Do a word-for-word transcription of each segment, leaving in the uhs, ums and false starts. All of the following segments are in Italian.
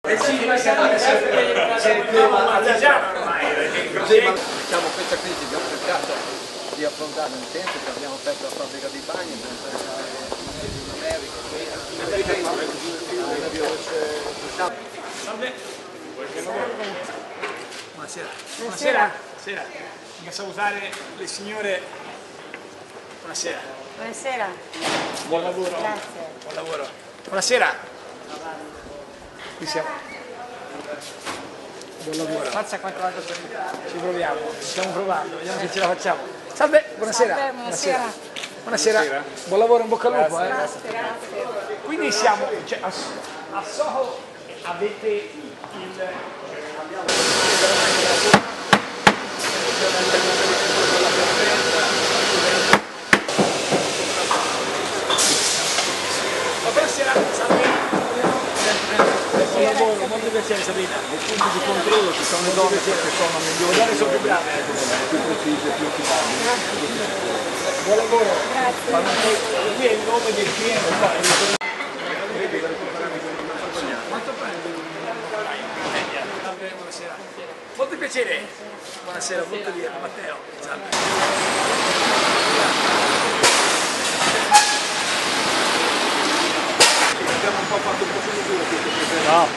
Diciamo questa crisi abbiamo cercato di affrontare nel senso che abbiamo aperto la fabbrica di bagni per interessare Salve. Buonasera. Buonasera. Buonasera. Vengo a salutare le signore. Buonasera. Buonasera. Buon lavoro. Grazie. Buon lavoro. Buonasera. Qui siamo. Buon lavoro. Faccia quanto vado per ci proviamo, stiamo provando, vediamo se ce la facciamo. Salve, buonasera. Salve, buonasera. Buonasera. Buonasera. Buon lavoro, in bocca al lupo. Grazie, Eh. grazie. Quindi siamo, cioè, a, a Soho avete il... Buonasera, salve. Buon lavoro, molto piacere Sabrina. nei punti di controllo ci sono le donne che sono migliori, Le donne sono più brave. più precise, più affidabili. Buon lavoro. Grazie. Qui è il nome del cliente. Quanto prende? Salve, buonasera. Molto piacere. Buonasera, molto lieta, Matteo. Salve. Abbiamo un po' fatto un po' di duro questo progetto. No.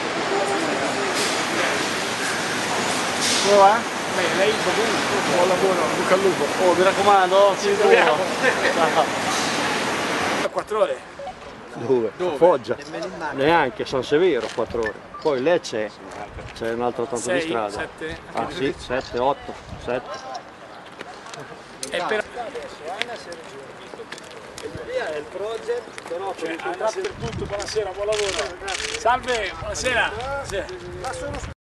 Come va? Beh, lei buon lavoro, buca al lupo. Oh, mi raccomando, ci troviamo. troviamo. quattro ore. Dove? A Foggia. Neanche San Severo, quattro ore. Poi Lecce c'è un altro tanto di sei, strada. sette. Ah sì, sette, otto, sette. E per... È il project, però Cioè, per tutto, buonasera, buon lavoro. Salve, buonasera. Buonasera.